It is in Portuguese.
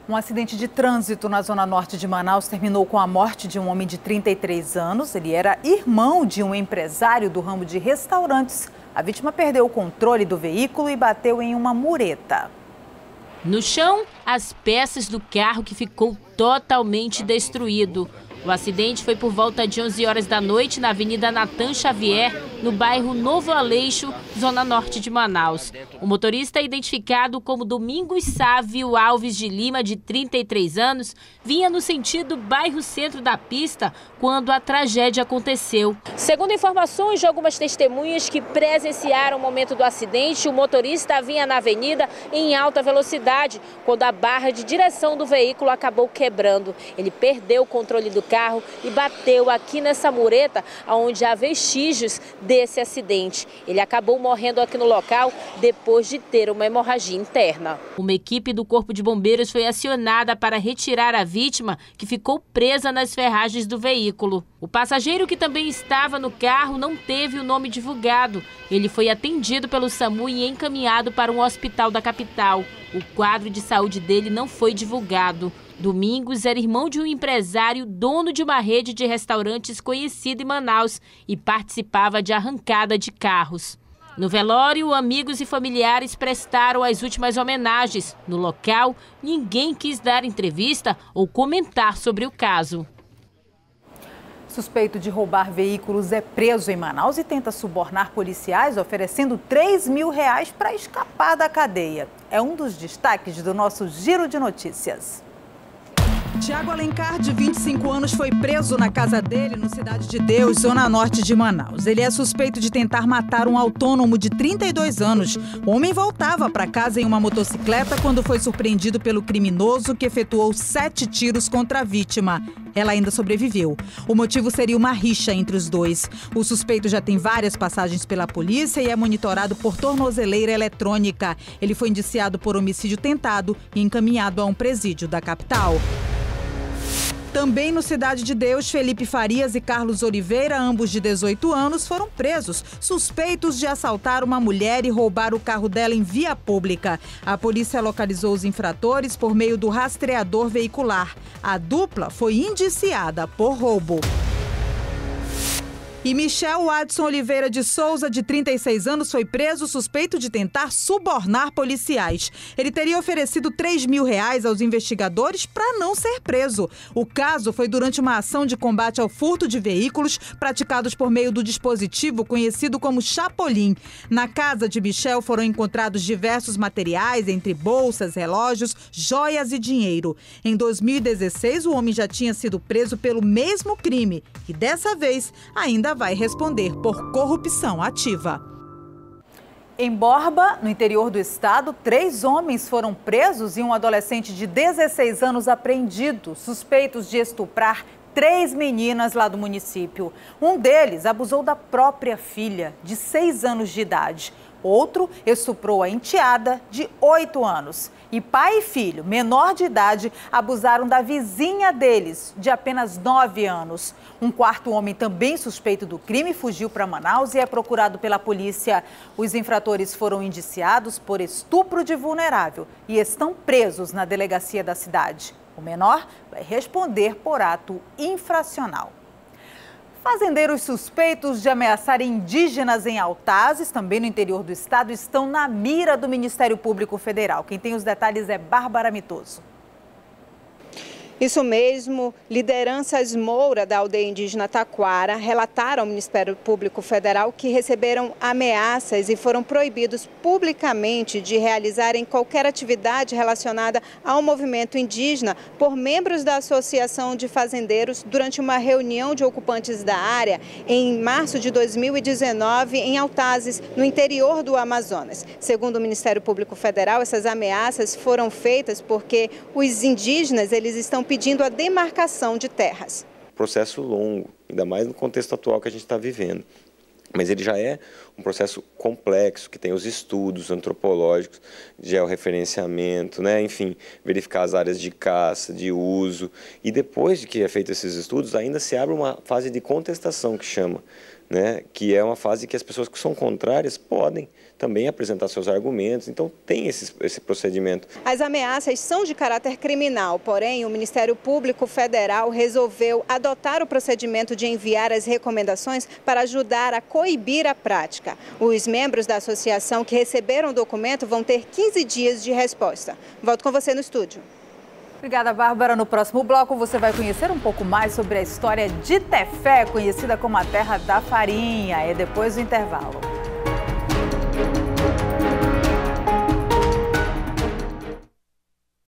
Um acidente de trânsito na zona norte de Manaus terminou com a morte de um homem de 33 anos. Ele era irmão de um empresário do ramo de restaurantes. A vítima perdeu o controle do veículo e bateu em uma mureta. No chão, as peças do carro que ficou totalmente destruído. O acidente foi por volta de 11 horas da noite na Avenida Natan Xavier, no bairro Novo Aleixo, zona norte de Manaus. O motorista, identificado como Domingos Sávio Alves de Lima, de 33 anos, vinha no sentido bairro centro da pista quando a tragédia aconteceu. Segundo informações de algumas testemunhas que presenciaram o momento do acidente, o motorista vinha na avenida em alta velocidade quando a barra de direção do veículo acabou quebrando. Ele perdeu o controle do carro e bateu aqui nessa mureta, onde há vestígios desse acidente. Ele acabou morrendo aqui no local depois de ter uma hemorragia interna. Uma equipe do Corpo de Bombeiros foi acionada para retirar a vítima, que ficou presa nas ferragens do veículo. O passageiro, que também estava no carro, não teve o nome divulgado. Ele foi atendido pelo SAMU e encaminhado para um hospital da capital. O quadro de saúde dele não foi divulgado. Domingos era irmão de um empresário, dono de uma rede de restaurantes conhecida em Manaus e participava de arrancada de carros. No velório, amigos e familiares prestaram as últimas homenagens. No local, ninguém quis dar entrevista ou comentar sobre o caso. Suspeito de roubar veículos é preso em Manaus e tenta subornar policiais, oferecendo R$3 mil para escapar da cadeia. É um dos destaques do nosso Giro de Notícias. Tiago Alencar, de 25 anos, foi preso na casa dele, no Cidade de Deus, zona norte de Manaus. Ele é suspeito de tentar matar um autônomo de 32 anos. O homem voltava para casa em uma motocicleta quando foi surpreendido pelo criminoso, que efetuou 7 tiros contra a vítima. Ela ainda sobreviveu. O motivo seria uma rixa entre os dois. O suspeito já tem várias passagens pela polícia e é monitorado por tornozeleira eletrônica. Ele foi indiciado por homicídio tentado e encaminhado a um presídio da capital. Também no Cidade de Deus, Felipe Farias e Carlos Oliveira, ambos de 18 anos, foram presos, suspeitos de assaltar uma mulher e roubar o carro dela em via pública. A polícia localizou os infratores por meio do rastreador veicular. A dupla foi indiciada por roubo. E Michel Watson Oliveira de Souza, de 36 anos, foi preso suspeito de tentar subornar policiais. Ele teria oferecido R$3 mil aos investigadores para não ser preso. O caso foi durante uma ação de combate ao furto de veículos praticados por meio do dispositivo conhecido como Chapolin. Na casa de Michel foram encontrados diversos materiais, entre bolsas, relógios, joias e dinheiro. Em 2016, o homem já tinha sido preso pelo mesmo crime e dessa vez ainda vai responder por corrupção ativa. Em Borba, no interior do estado, 3 homens foram presos e um adolescente de 16 anos apreendido, suspeitos de estuprar 3 meninas lá do município. Um deles abusou da própria filha, de 6 anos de idade. Outro estuprou a enteada, de 8 anos. E pai e filho, menor de idade, abusaram da vizinha deles, de apenas 9 anos. Um quarto homem, também suspeito do crime, fugiu para Manaus e é procurado pela polícia. Os infratores foram indiciados por estupro de vulnerável e estão presos na delegacia da cidade. O menor vai responder por ato infracional. Fazendeiros suspeitos de ameaçar indígenas em Altazes, também no interior do estado, estão na mira do Ministério Público Federal. Quem tem os detalhes é Bárbara Mitoso. Isso mesmo, lideranças Moura da aldeia indígena Taquara relataram ao Ministério Público Federal que receberam ameaças e foram proibidos publicamente de realizarem qualquer atividade relacionada ao movimento indígena por membros da Associação de Fazendeiros durante uma reunião de ocupantes da área em março de 2019 em Altazes, no interior do Amazonas. Segundo o Ministério Público Federal, essas ameaças foram feitas porque os indígenas eles estão pedindo a demarcação de terras. Processo longo, ainda mais no contexto atual que a gente está vivendo. Mas ele já é um processo complexo, que tem os estudos antropológicos, georreferenciamento, enfim, verificar as áreas de caça, de uso. E depois de que é feito esses estudos, ainda se abre uma fase de contestação, que chama, né, que é uma fase que as pessoas que são contrárias podem também apresentar seus argumentos, então tem esse procedimento. As ameaças são de caráter criminal, porém o Ministério Público Federal resolveu adotar o procedimento de enviar as recomendações para ajudar a coibir a prática. Os membros da associação que receberam o documento vão ter 15 dias de resposta. Volto com você no estúdio. Obrigada, Bárbara. No próximo bloco você vai conhecer um pouco mais sobre a história de Tefé, conhecida como a terra da farinha. É depois do intervalo.